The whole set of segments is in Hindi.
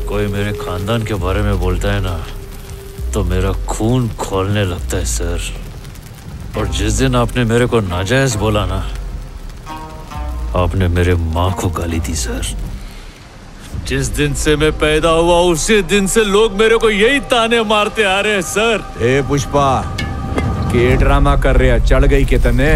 कोई मेरे खानदान के बारे में बोलता है ना तो मेरा खून खौलने लगता है सर। और जिस दिन आपने मेरे को नाजायज बोला ना, आपने मेरे माँ को गाली दी सर। जिस दिन से मैं पैदा हुआ उसी दिन से लोग मेरे को यही ताने मारते आ रहे हैं सर। ए पुष्पा, के ड्रामा कर रहे हैं? चढ़ गई के तने?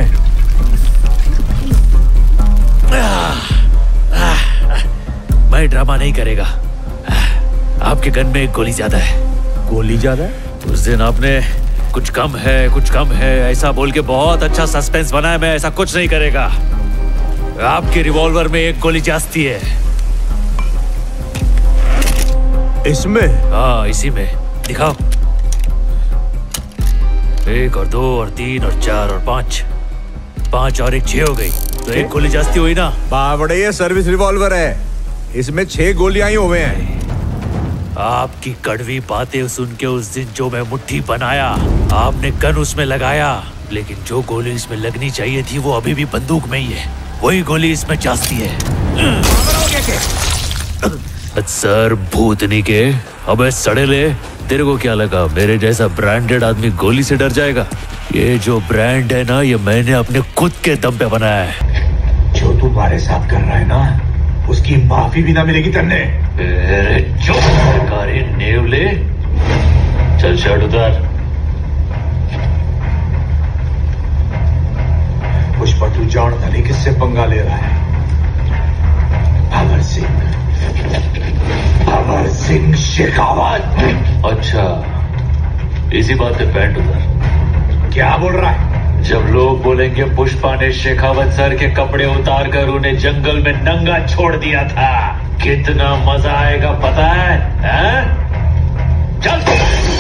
मैं ड्रामा नहीं करेगा। आपके गन में एक गोली ज्यादा है। गोली ज्यादा है? उस दिन आपने कुछ कम है ऐसा बोल के बहुत अच्छा सस्पेंस बनाया। मैं ऐसा कुछ नहीं करेगा। आपके रिवॉल्वर में एक गोली जास्ती है। इसमें? हाँ, इसी में। दिखाओ। 1 और 2 और 3 और 4 और 5 और 1 6 हो गई। तो एक गोली जास्ती हुई ना। बावड़े, ये सर्विस रिवॉल्वर है, इसमें 6 गोलियां ही हुए हैं। आपकी कड़वी बातें सुन के उस दिन जो मैं मुट्ठी बनाया, आपने गन उसमें लगाया, लेकिन जो गोली इसमें लगनी चाहिए थी वो अभी भी बंदूक में ही है। वही गोली इसमें जास्ती है। सर भूतनी के, अबे सड़ेले, तेरे को क्या लगा मेरे जैसा ब्रांडेड आदमी गोली से डर जाएगा? ये जो ब्रांड है ना, ये मैंने अपने खुद के दम पे बनाया है। जो तुम्हारे साथ कर रहा है ना, उसकी माफी भी ना मिलेगी तन्ने। जो सरकारी नेवले, चल शर्ट उतार। पुष्पा, तू जानता नहीं किससे पंगा ले रहा है। अमर सिंह शेखावत। अच्छा, इसी बात पे पैंट उतार। क्या बोल रहा है? जब लोग बोलेंगे पुष्पा ने शेखावत सर के कपड़े उतार कर उन्हें जंगल में नंगा छोड़ दिया था, कितना मजा आएगा पता है? चल।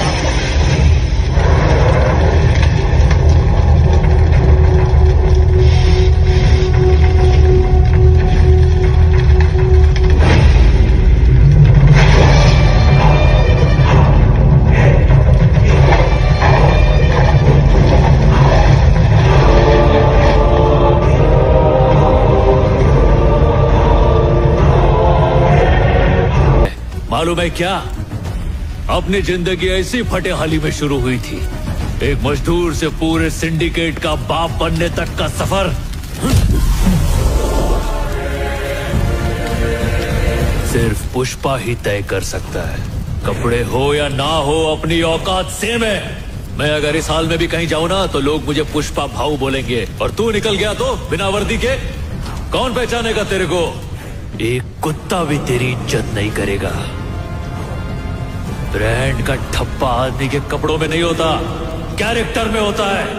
मालूम है क्या, अपनी जिंदगी ऐसी फटेहाली में शुरू हुई थी। एक मजदूर से पूरे सिंडिकेट का बाप बनने तक का सफर सिर्फ पुष्पा ही तय कर सकता है। कपड़े हो या ना हो, अपनी औकात सेम है। मैं अगर इस हाल में भी कहीं जाऊं ना तो लोग मुझे पुष्पा भाऊ बोलेंगे, और तू निकल गया तो बिना वर्दी के कौन पहचानेगा तेरे को? एक कुत्ता भी तेरी इज्जत नहीं करेगा। ब्रांड का ठप्पा आदमी के कपड़ों में नहीं होता, कैरेक्टर में होता है।